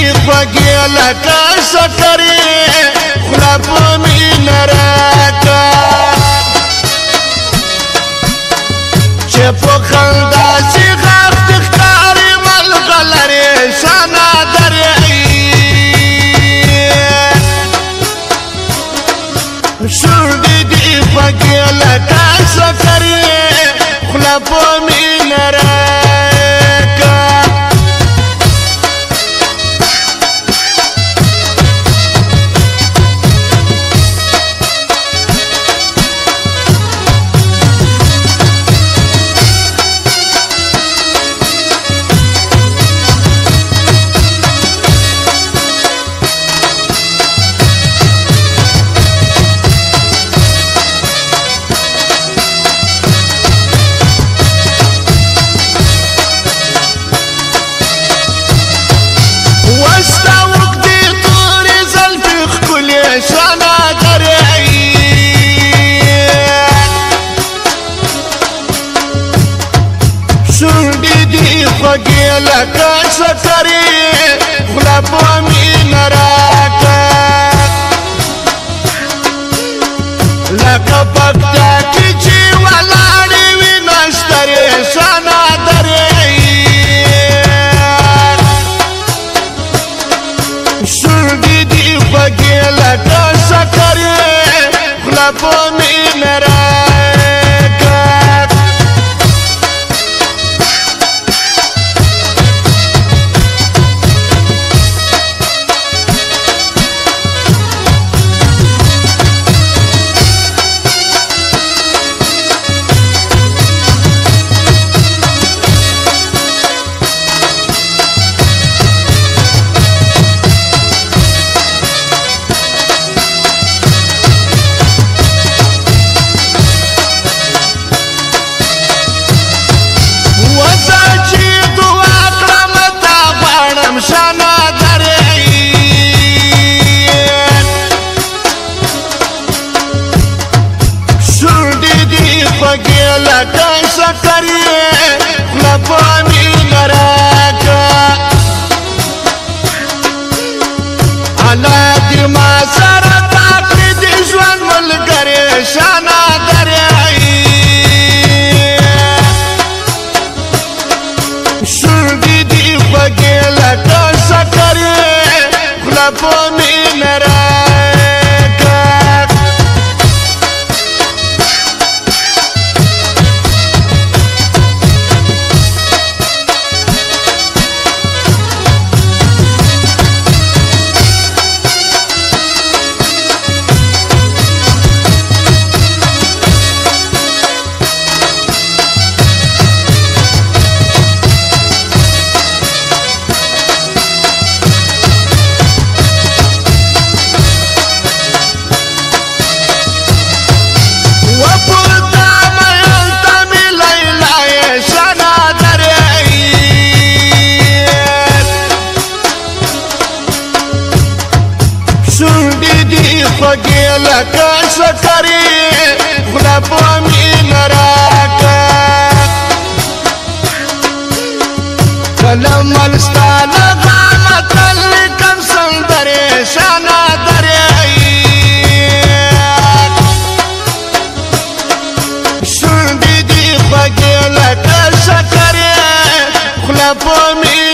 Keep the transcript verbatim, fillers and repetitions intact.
خوږې لکه شکرې خوله په مینه راکه چې په خندا شي غاښ دې ښکاري ملغلرې شانه درې شونډې دې خوږې لکه شکرې خوله په مینه راکه خوږې لکه شکرې خوله په مینه راکه لکه پکتیا کې چې ولاړې وي نښترې شانه درې شونډې دې خوږې لکه شکرې خوله په مینه راکه خوږې لکه شکرې خوله په مینه راکه الله دې ما سره تا کړي د ژوند ملګرې شانه درې شونډې دې خوږې لکه شکرې خوله په مینه راکه خوږې لکه شکرې خوله په مینه راکه کله مل ستا له غمه تل لیکم سندرې شانه درې شونډې دې خوږې لکه شکرې خوله په مینه